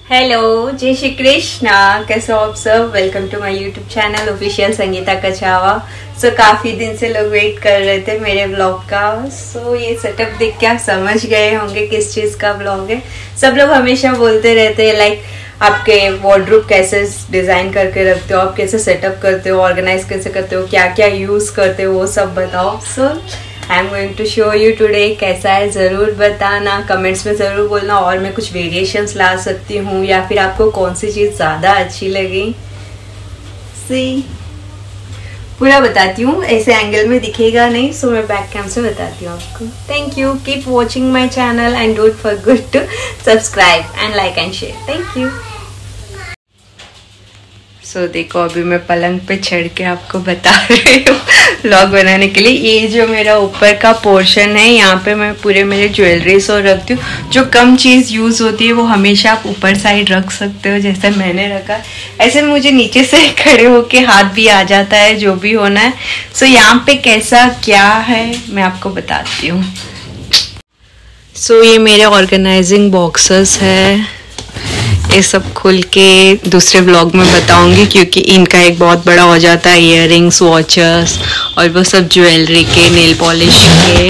Hello, जय श्री कृष्णा। कैसे हो आप सब? Welcome to my YouTube channel official Sangeeta Kachhawa. काफ़ी दिन से लोग वेट कर रहे थे मेरे ब्लॉग का। ये सेटअप देख के आप समझ गए होंगे किस चीज़ का ब्लॉग है। सब लोग हमेशा बोलते रहते हैं लाइक आपके वार्डरोब कैसे डिज़ाइन करके रखते हो, आप कैसे सेटअप करते हो, ऑर्गेनाइज कैसे करते हो, क्या क्या यूज़ करते हो, वो सब बताओ। I am going to show you today. कैसा है ज़रूर बताना, कमेंट्स में ज़रूर बोलना। और मैं कुछ वेरिएशंस ला सकती हूँ या फिर आपको कौन सी चीज़ ज़्यादा अच्छी लगी पूरा बताती हूँ। ऐसे एंगल में दिखेगा नहीं, सो मैं बैक कैम से बताती हूँ आपको। Thank you, keep watching my channel and don't forget to subscribe and like and share. Thank you. देखो अभी मैं पलंग पे चढ़ के आपको बता रही हूँ व्लॉग बनाने के लिए। ये जो मेरा ऊपर का पोर्शन है, यहाँ पे मैं पूरे मेरे ज्वेलरीज और रखती हूँ। जो कम चीज़ यूज़ होती है वो हमेशा आप ऊपर साइड रख सकते हो, जैसे मैंने रखा। ऐसे मुझे नीचे से खड़े होके हाथ भी आ जाता है, जो भी होना है। यहाँ पे कैसा क्या है मैं आपको बताती हूँ। ये मेरे ऑर्गेनाइजिंग बॉक्सेस है। ये सब खुल के दूसरे व्लॉग में बताऊंगी, क्योंकि इनका एक बहुत बड़ा हो जाता है। इयररिंग्स, वॉचेस और वो सब ज्वेलरी के, नेल पॉलिश के।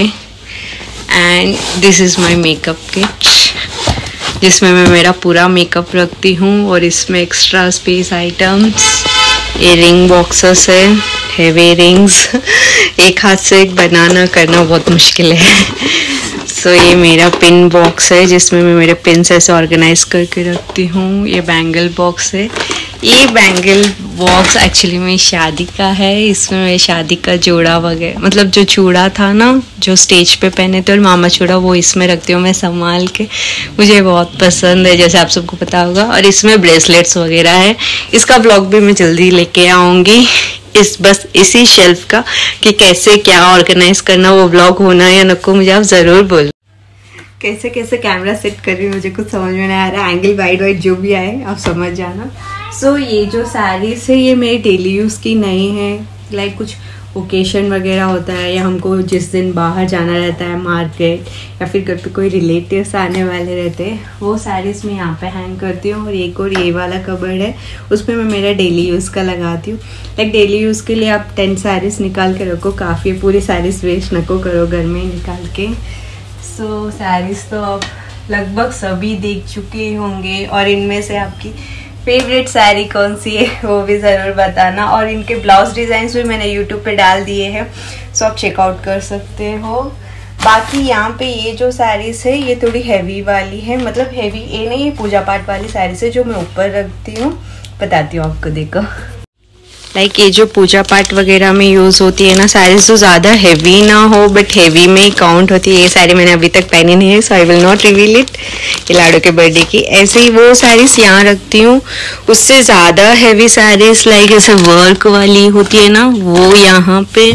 And this is my makeup kit, जिसमें मैं मेरा पूरा मेकअप रखती हूँ। और इसमें एक्स्ट्रा स्पेस आइटम्स, ये रिंग बॉक्सेस है, हेवी रिंग्स। एक हाथ से एक बनाना करना बहुत मुश्किल है। ये मेरा पिन बॉक्स है, जिसमें मैं मेरे पिन्स ऐसे ऑर्गेनाइज करके रखती हूँ। ये बैंगल बॉक्स है। ये बैंगल बॉक्स एक्चुअली मेरी शादी का है। इसमें मेरी शादी का जोड़ा वगैरह, मतलब जो चूड़ा था ना, जो स्टेज पे पहने थे, और मामा चूड़ा, वो इसमें रखती हूँ मैं संभाल के। मुझे बहुत पसंद है, जैसे आप सबको पता होगा। और इसमें ब्रेसलेट्स वगैरह है। इसका ब्लॉग भी मैं जल्दी लेके आऊँगी, बस इसी शेल्फ का, कि कैसे क्या ऑर्गेनाइज करना, वो ब्लॉग होना या नको, मुझे आप ज़रूर बोलो। कैसे कैसे कैमरा सेट कर रही हूँ, मुझे कुछ समझ में नहीं आ रहा। एंगल वाइड जो भी आए आप समझ जाना। ये जो साड़ीज़ है, ये मेरी डेली यूज़ की नहीं है। लाइक कुछ ओकेशन वगैरह होता है, या हमको जिस दिन बाहर जाना रहता है मार्केट, या फिर घर पे कोई रिलेटिव्स आने वाले रहते हैं, वो साड़ीज़ मैं यहाँ पे हैंग करती हूँ। और एक और ये वाला कबर्ड है, उसमें मैं मेरा डेली यूज़ का लगाती हूँ। लाइक डेली यूज़ के लिए आप 10 साड़ीज़ निकाल के रखो, काफ़ी। पूरी साड़ीज़ वेस्ट नको करो घर में निकाल के। साड़ीज़ तो आप लगभग सभी देख चुके होंगे। और इनमें से आपकी फेवरेट साड़ी कौन सी है वो भी ज़रूर बताना। और इनके ब्लाउज डिज़ाइंस भी मैंने यूट्यूब पे डाल दिए हैं, आप चेकआउट कर सकते हो। बाकी यहाँ पे ये जो साड़ीज़ है, ये थोड़ी हैवी वाली है। मतलब हैवी ये नहीं, ये पूजा पाठ वाली साड़ीज़ है जो मैं ऊपर रखती हूँ। बताती हूँ आपको, देखो। लाइक ये जो पूजा पाठ वगैरह में यूज़ होती है ना साड़ीज़, तो ज़्यादा हैवी ना हो, बट हैवी में काउंट होती है। ये साड़ी मैंने अभी तक पहनी नहीं है, so I will not reveal it. ये लाडो के बर्थडे की। ऐसे ही वो साड़ीज़ यहाँ रखती हूँ। उससे ज़्यादा हैवी साड़ीज़ लाइक ऐसे वर्क वाली होती है ना, वो यहाँ पे।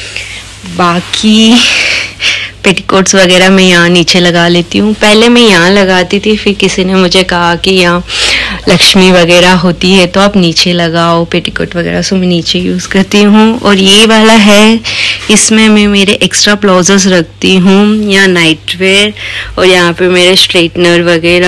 बाकी पेटीकोट्स वगैरह मैं यहाँ नीचे लगा लेती हूँ। पहले मैं यहाँ लगाती थी, फिर किसी ने मुझे कहा कि यहाँ लक्ष्मी वगैरह होती है तो आप नीचे लगाओ पेटीकोट वगैरह, सो मैं नीचे यूज़ करती हूँ। और ये वाला है, इसमें मैं मेरे एक्स्ट्रा ब्लाउजेस रखती हूँ, या नाइट वेयर। और यहाँ पे मेरे स्ट्रेटनर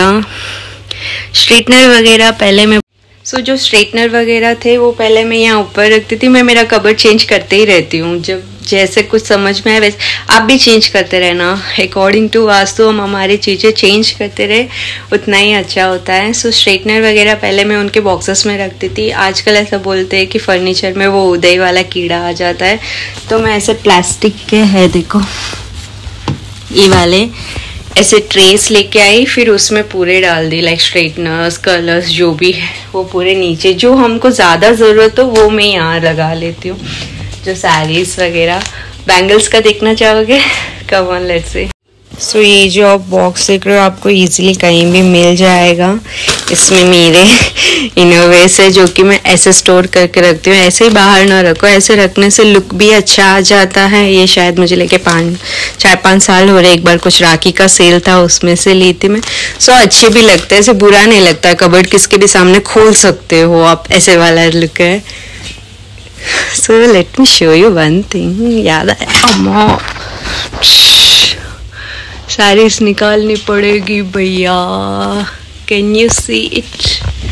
वगैरह पहले मैं जो स्ट्रेटनर वगैरह थे वो पहले मैं यहाँ ऊपर रखती थी। मैं मेरा कबर्ड चेंज करते ही रहती हूँ, जब जैसे कुछ समझ में आए वैसे। आप भी चेंज करते रहना, अकॉर्डिंग टू वास्तु हम हमारी चीज़ें चेंज करते रहे, उतना ही अच्छा होता है। स्ट्रेटनर वगैरह पहले मैं उनके बॉक्सेस में रखती थी। आजकल ऐसा बोलते हैं कि फर्नीचर में वो उदय वाला कीड़ा आ जाता है, तो मैं ऐसे प्लास्टिक के है, देखो ये वाले ऐसे ट्रेस लेके आई, फिर उसमें पूरे डाल दी। लाइक स्ट्रेटनर्स, कलर्स जो भी है वो पूरे नीचे। जो हमको ज़्यादा ज़रूरत हो वो मैं यहाँ लगा लेती हूँ। जो साड़ीज़ वगैरह, बैंगल्स का देखना चाहोगे? Come on, let's see. ये जो आप बॉक्स देख रहे हो, आपको इजीली कहीं भी मिल जाएगा। इसमें मेरे इनोवेस है, जो कि मैं ऐसे स्टोर करके रखती हूँ। ऐसे ही बाहर ना रखो, ऐसे रखने से लुक भी अच्छा आ जाता है। ये शायद मुझे लेके 4-5 साल हो रहे। एक बार कुछ राखी का सेल था, उसमें से ली थी मैं। अच्छे भी लगते हैं, ऐसे बुरा नहीं लगता है। कबर्ड किसके भी सामने खोल सकते हो आप, ऐसे वाला लुक है। Let me show you one thing. याद आया, साड़ीज़ निकालनी पड़ेगी भैया। Can you see it?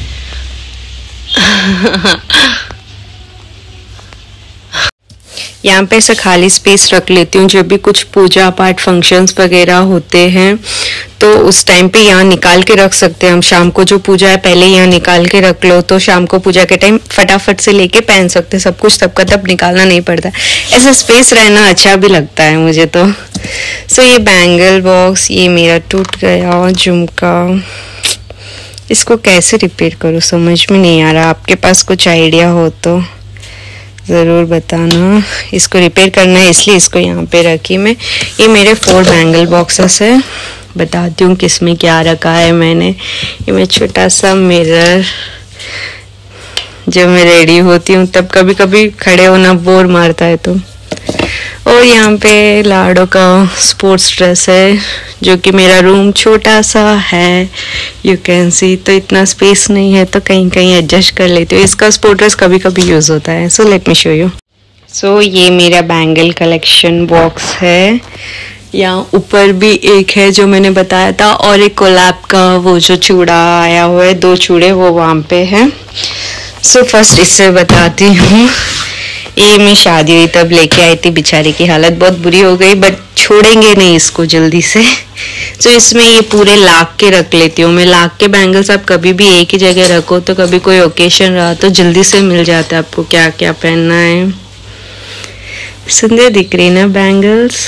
यहाँ पे ऐसा खाली स्पेस रख लेती हूँ, जब भी कुछ पूजा पाठ फंक्शंस वगैरह होते हैं तो उस टाइम पे यहाँ निकाल के रख सकते हैं हम। शाम को जो पूजा है पहले यहाँ निकाल के रख लो तो शाम को पूजा के टाइम फटाफट से लेके पहन सकते, सब कुछ तब का तब निकालना नहीं पड़ता। ऐसा स्पेस रहना अच्छा भी लगता है मुझे तो। सो ये बैंगल बॉक्स, ये मेरा टूट गया झुमका, इसको कैसे रिपेयर करूँ समझ में नहीं आ रहा। आपके पास कुछ आइडिया हो तो ज़रूर बताना। इसको रिपेयर करना है इसलिए इसको यहाँ पे रखी मैं। ये मेरे 4 बैंगल बॉक्सेस है, बताती हूँ किसमें क्या रखा है मैंने। ये मैं छोटा सा मिरर, जब मैं रेडी होती हूँ तब कभी कभी खड़े होना बोर मारता है तो। और यहाँ पे लाडो का स्पोर्ट्स ड्रेस है, जो कि मेरा रूम छोटा सा है, यू कैन सी, तो इतना स्पेस नहीं है तो कहीं कहीं एडजस्ट कर लेती हूँ। इसका स्पोर्ट्स ड्रेस कभी कभी यूज़ होता है। So let me show you. So ये मेरा बैंगल कलेक्शन बॉक्स है। यहाँ ऊपर भी एक है जो मैंने बताया था, और एक कोलैब का वो जो चूड़ा आया हुआ है, 2 चूड़े वो वहाँ पे है। सो फर्स्ट इससे बताती हूँ। ये मैं शादी हुई तब लेके आई थी, बेचारी की हालत बहुत बुरी हो गई, बट छोड़ेंगे नहीं इसको जल्दी से। तो इसमें ये पूरे लाख के रख लेती हूँ मैं। लाख के बैंगल्स आप कभी भी एक ही जगह रखो तो कभी कोई ओकेशन रहा तो जल्दी से मिल जाता है आपको क्या क्या पहनना है। सुंदर दिख रही ना बैंगल्स।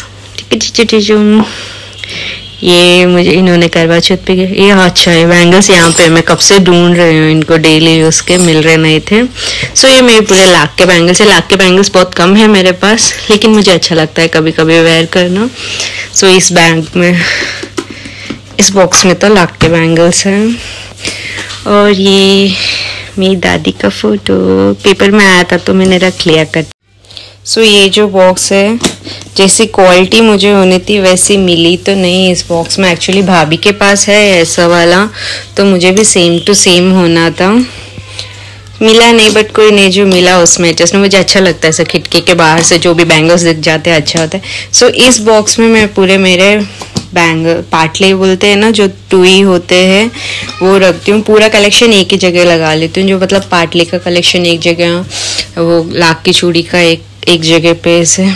ये मुझे इन्होंने करवा चौथ पे, ये अच्छा है बैंगल्स, यहाँ पे मैं कब से ढूंढ रही हूँ इनको, डेली यूज़ के मिल रहे नहीं थे। सो ये मेरे पूरे लाख के बैंगल्स है। लाख के बैंगल्स बहुत कम है मेरे पास, लेकिन मुझे अच्छा लगता है कभी कभी वेयर करना। सो इस बैग में, इस बॉक्स में तो लाख के बैंगल्स हैं। और ये मेरी दादी का फोटो पेपर में आया था तो मैंने रख लिया कर। सो ये जो बॉक्स है, जैसी क्वालिटी मुझे होनी थी वैसी मिली तो नहीं इस बॉक्स में। एक्चुअली भाभी के पास है ऐसा वाला, तो मुझे भी सेम टू सेम होना था, मिला नहीं, बट कोई नहीं, जो मिला उसमें एडजस्ट। मुझे अच्छा लगता है ऐसा खिड़की के बाहर से जो भी बैंगल्स दिख जाते हैं अच्छा होता है। सो इस बॉक्स में मैं पूरे मेरे बैंगल पाटले बोलते हैं ना, जो टुई होते हैं वो रखती हूँ। पूरा कलेक्शन एक ही जगह लगा लेती हूँ, जो मतलब पाटले का कलेक्शन एक जगह, वो लाख की चूड़ी का एक जगह पे से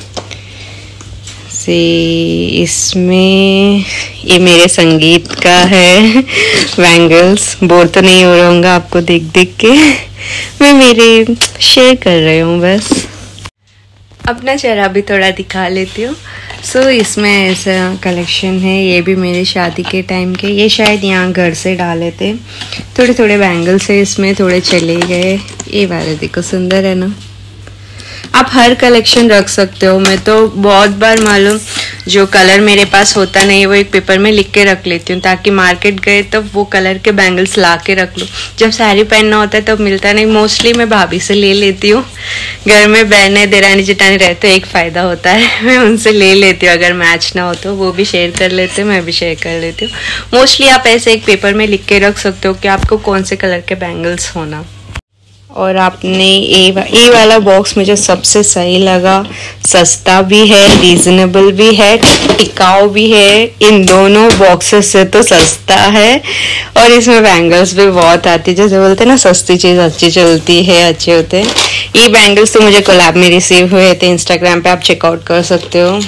इसमें ये मेरे संगीत का है बैंगल्स। बोर तो नहीं हो रहा होगा आपको देख देख के, मैं मेरे शेयर कर रही हूँ बस। अपना चेहरा भी थोड़ा दिखा लेती हूँ। सो इसमें ऐसा कलेक्शन है, ये भी मेरे शादी के टाइम के, ये शायद यहाँ घर से डाले थे। थोड़े थोड़े बैंगल्स है इसमें, थोड़े चले गए। ये वाले देखो सुंदर है ना। आप हर कलेक्शन रख सकते हो। मैं तो बहुत बार मालूम जो कलर मेरे पास होता नहीं वो एक पेपर में लिख के रख लेती हूँ, ताकि मार्केट गए तब वो कलर के बैंगल्स ला के रख लो। जब साड़ी पहनना होता है तब मिलता नहीं। मोस्टली मैं भाभी से ले लेती हूँ। घर में बहने देरानी जेठानी रहते एक फ़ायदा होता है, मैं उनसे ले लेती हूँ। अगर मैच ना हो तो वो भी शेयर कर लेते हैं, मैं भी शेयर कर लेती हूँ। मोस्टली आप ऐसे एक पेपर में लिख के रख सकते हो कि आपको कौन से कलर के बैंगल्स होना। और आपने ये वाला बॉक्स मुझे सबसे सही लगा, सस्ता भी है, रीजनेबल भी है, टिकाऊ भी है। इन दोनों बॉक्सेस से तो सस्ता है, और इसमें बैंगल्स भी बहुत आती है। जैसे बोलते हैं ना सस्ती चीज़ अच्छी चलती है, अच्छे होते हैं। ये बैंगल्स तो मुझे कोलैब में रिसीव हुए थे, इंस्टाग्राम पे आप चेकआउट कर सकते हो।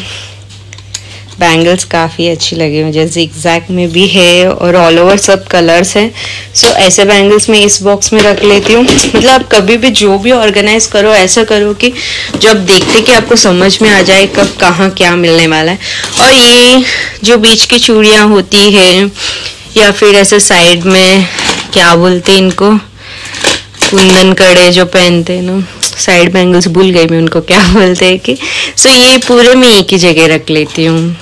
बैंगल्स काफ़ी अच्छी लगी मुझे, जिगजैग में भी है और ऑल ओवर सब कलर्स हैं। सो ऐसे बैंगल्स मैं इस बॉक्स में रख लेती हूँ। मतलब आप कभी भी जो भी ऑर्गेनाइज करो ऐसा करो कि जो आप देखते कि आपको समझ में आ जाए कब कहाँ क्या मिलने वाला है। और ये जो बीच की चूड़ियाँ होती है या फिर ऐसे साइड में क्या बोलते हैं इनको, कुंदन कड़े जो पहनते हैं ना, साइड बैंगल्स भूल गई मैं उनको क्या बोलते हैं कि। सो ये पूरे में एक ही जगह रख लेती हूँ।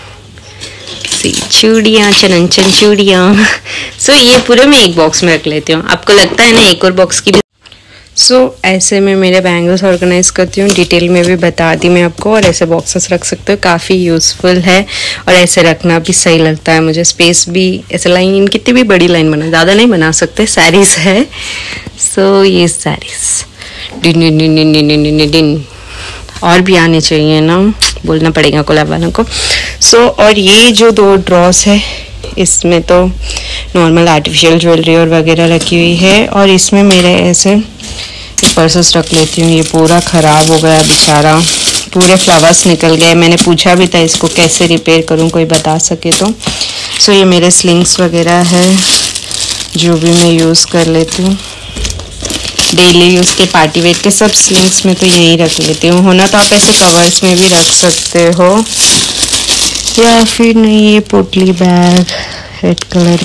चूड़ियाँ, चनन चूड़ियाँ। सो ये पूरे में एक बॉक्स में रख लेती हूँ। आपको लगता है ना एक और बॉक्स की भी। सो ऐसे में मेरे बैंगल्स ऑर्गेनाइज करती हूँ, डिटेल में भी बता दी मैं आपको। और ऐसे बॉक्सेस रख सकते हो, काफ़ी यूज़फुल है और ऐसे रखना भी सही लगता है मुझे। स्पेस भी ऐसे लाइन, कितनी भी बड़ी लाइन बना, ज़्यादा नहीं बना सकते, साड़ीज़ है। सो ये साड़ीज़ डिन डिन डिन डिन डिन डिन डिन डिन और भी आने चाहिए ना, बोलना पड़ेगा कोलैब वालों को। सो और ये जो 2 ड्रॉस है इसमें तो नॉर्मल आर्टिफिशियल ज्वेलरी और वगैरह रखी हुई है। और इसमें मेरे ऐसे पर्सेस रख लेती हूँ। ये पूरा ख़राब हो गया बेचारा, पूरे फ्लावर्स निकल गए। मैंने पूछा भी था इसको कैसे रिपेयर करूँ, कोई बता सके तो। सो ये मेरे स्लिंग्स वगैरह है जो भी मैं यूज़ कर लेती हूँ डेली यूज़ के, पार्टी वेयर के सब स्लिंग्स में तो यहीं रख लेती हूँ। होना तो आप ऐसे कवर्स में भी रख सकते हो या फिर नहीं। ये पोटली बैग रेड कलर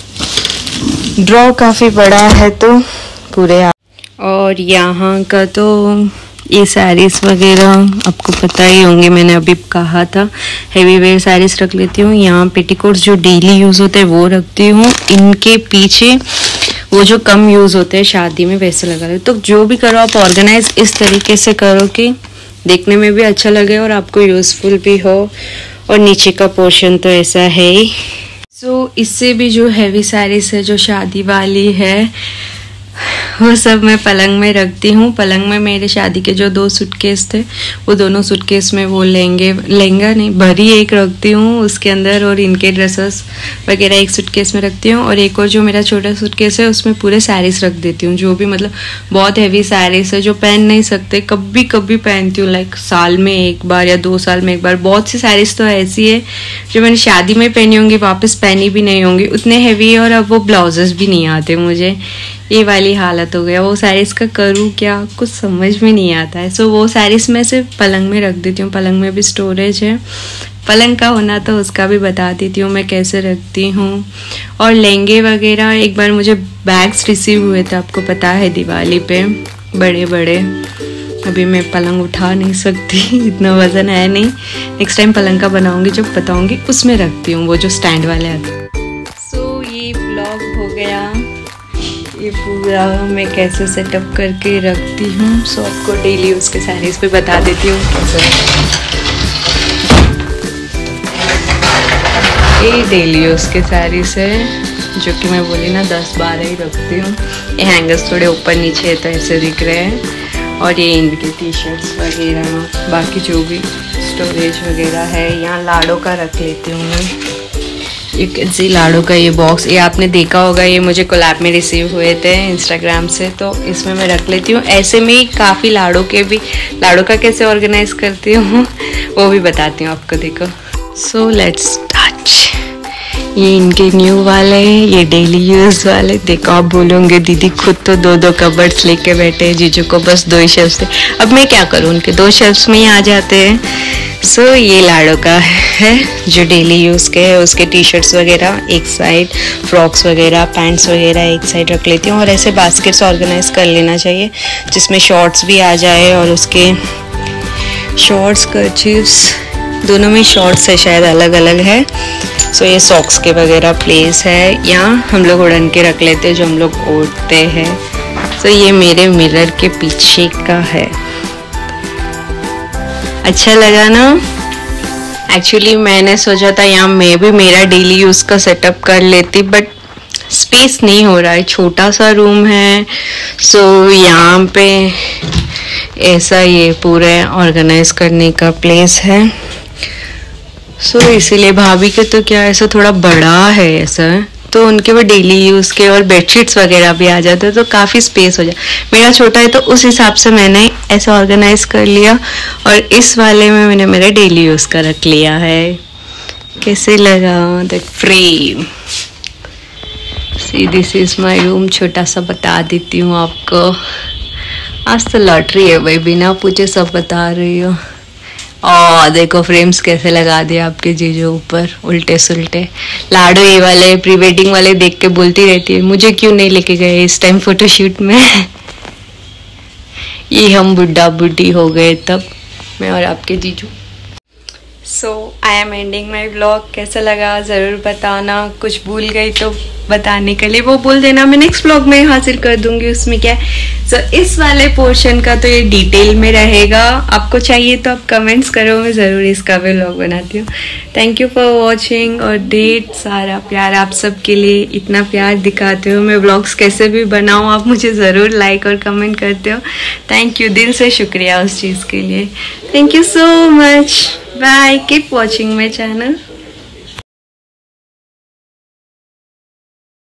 के, ड्रॉ काफ़ी बड़ा है तो पूरे। और यहाँ का तो ये साड़ीज़ वगैरह आपको पता ही होंगे, मैंने अभी कहा था हेवी वेयर साड़ीज़ रख लेती हूँ। यहाँ पेटीकोट्स जो डेली यूज़ होते हैं वो रखती हूँ। इनके पीछे वो जो कम यूज़ होते हैं शादी में वैसे लगा रहे। तो जो भी करो आप ऑर्गेनाइज इस तरीके से करो कि देखने में भी अच्छा लगे और आपको यूज़फुल भी हो। और नीचे का पोर्शन तो ऐसा है ही। सो इससे भी जो हैवी साड़ीज़ है जो शादी वाली है वो सब मैं पलंग में रखती हूँ। पलंग में मेरे शादी के जो 2 सूटकेस थे वो दोनों सूटकेस में वो लहंगा नहीं भरी एक रखती हूँ उसके अंदर, और इनके ड्रेसेस वगैरह एक सूटकेस में रखती हूँ। और एक और जो मेरा छोटा सूटकेस है उसमें पूरे साड़ीज़ रख देती हूँ, जो भी मतलब बहुत हैवी साड़ीज़ है जो पहन नहीं सकते, कभी कभी पहनती हूँ, लाइक साल में एक बार या 2 साल में एक बार। बहुत सी साड़ीज़ तो ऐसी है जो मैंने शादी में पहनी होंगी वापस पहनी भी नहीं होंगी, उतने हैवी है और अब वो ब्लाउजेस भी नहीं आते मुझे। ये वाली हालत हो गया। वो साड़ीज़ का करूँ क्या, कुछ समझ में नहीं आता है। सो वो साड़ीज़ में से पलंग में रख देती हूँ। पलंग में भी स्टोरेज है, पलंग का होना तो उसका भी बता देती हूँ मैं कैसे रखती हूँ। और लहंगे वगैरह एक बार मुझे बैग्स रिसीव हुए थे, आपको पता है दिवाली पे, बड़े बड़े। अभी मैं पलंग उठा नहीं सकती, इतना वज़न है नहीं। नेक्स्ट टाइम पलंग का बनाऊँगी जब बताऊँगी, उसमें रखती हूँ वो जो स्टैंड वाले आते। सो ये ब्लॉग हो गया, ये पूरा मैं कैसे सेटअप करके रखती हूँ। सो आपको डेली उसके साड़ीज़ पे बता देती हूँ कैसे। ये डेली उसके साड़ीज़ है जो कि मैं बोली ना 10-12 ही रखती हूँ। ये हैंगर्स थोड़े ऊपर नीचे है तो ऐसे दिख रहे हैं। और ये इनके टी-शर्ट्स वगैरह, बाकी जो भी स्टोरेज वगैरह है। यहाँ लाड़ों का रख लेती हूँ मैं। यू कैन सी लाड़ू का ये बॉक्स, ये आपने देखा होगा, ये मुझे कोलैब में रिसीव हुए थे इंस्टाग्राम से, तो इसमें मैं रख लेती हूँ। ऐसे में ही काफ़ी लाड़ू का कैसे ऑर्गेनाइज करती हूँ वो भी बताती हूँ आपको, देखो। So let's start. ये इनके न्यू वाले हैं, ये डेली यूज़ वाले। देखो आप बोलोगे दीदी खुद तो 2-2 कबर्ड्स लेके बैठे, जीजू को बस 2 ही शेल्फ्स थे। अब मैं क्या करूँ, उनके 2 शेल्फ्स में ही आ जाते हैं। सो ये लाड़ो का है जो डेली यूज़ के है। उसके टी-शर्ट्स वगैरह एक साइड, फ्रॉक्स वगैरह, पैंट्स वगैरह एक साइड रख लेती हूँ। और ऐसे बास्केट्स ऑर्गेनाइज कर लेना चाहिए जिसमें शॉर्ट्स भी आ जाए। और उसके शॉर्ट्स कर्चीफ्स दोनों में शॉर्ट्स है, शायद अलग अलग है। सो ये सॉक्स के वगैरह प्लेस है। यहाँ हम लोग उड़न के रख लेते हैं जो हम लोग ओढ़ते हैं। सो ये मेरे मिरर के पीछे का है। अच्छा लगा ना। एक्चुअली मैंने सोचा था यहाँ मैं भी मेरा डेली यूज़ का सेटअप कर लेती, बट स्पेस नहीं हो रहा है, छोटा सा रूम है। सो यहाँ पे ऐसा ये पूरे ऑर्गेनाइज करने का प्लेस है। सो इसीलिए भाभी के तो क्या ऐसा थोड़ा बड़ा है ऐसा, तो उनके वो डेली यूज़ के और बेडशीट्स वगैरह भी आ जाते हैं तो काफ़ी स्पेस हो जाए। मेरा छोटा है तो उस हिसाब से मैंने ऐसा ऑर्गेनाइज कर लिया। और इस वाले में मैंने मेरा डेली यूज़ का रख लिया है। कैसे लगा that frame. See this is my room. छोटा सा बता देती हूँ आपको। आज तो लॉटरी है भाई, बिना पूछे सब बता रही हो। और देखो फ्रेम्स कैसे लगा दिए आपके जीजू ऊपर, उल्टे सुल्टे। लाडो ये वाले प्री वेडिंग वाले देख के बोलती रहती है मुझे क्यों नहीं लेके गए इस टाइम फोटोशूट में। ये हम बुढ़ा बुढ़ी हो गए तब, मैं और आपके जीजू। So I am ending my blog. कैसा लगा ज़रूर बताना। कुछ भूल गई तो बताने के लिए वो बोल देना, मैं नेक्स्ट ब्लॉग में हासिल कर दूंगी। उसमें क्या है। सो इस वाले पोर्शन का तो ये डिटेल में रहेगा। आपको चाहिए तो आप कमेंट्स करो, मैं ज़रूर इसका भी ब्लॉग बनाती हूँ। थैंक यू फॉर वॉचिंग और ढेर सारा प्यार आप सबके लिए। इतना प्यार दिखाते हो, मैं ब्लॉग्स कैसे भी बनाऊँ आप मुझे ज़रूर लाइक और कमेंट करते हो। थैंक यू, दिल से शुक्रिया उस चीज़ के लिए। Thank you so much. Bye. Keep watching my channel.